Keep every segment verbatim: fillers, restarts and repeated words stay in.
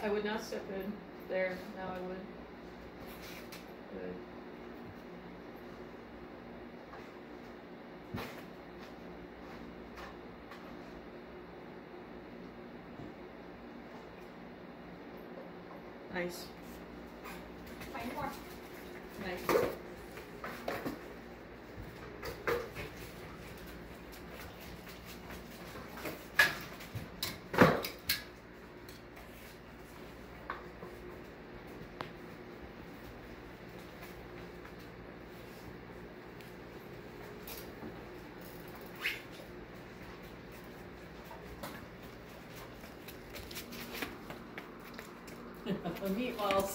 I would not step in there, now I would. Good. Nice. Find more. Nice. Meatballs.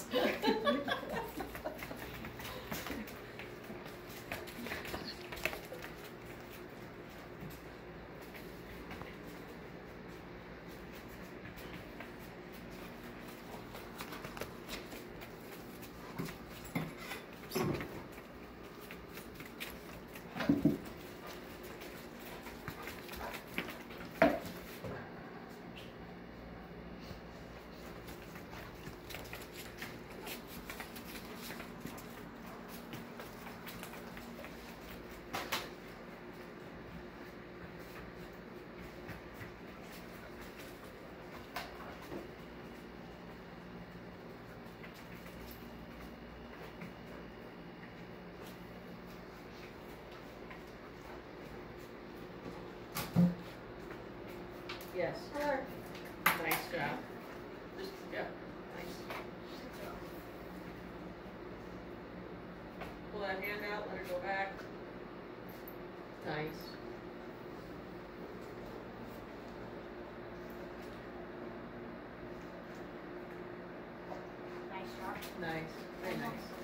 Yes. Color. Nice job. Just, yeah, nice. Pull that hand out, let her go back. Nice. Nice job. Nice. Very nice.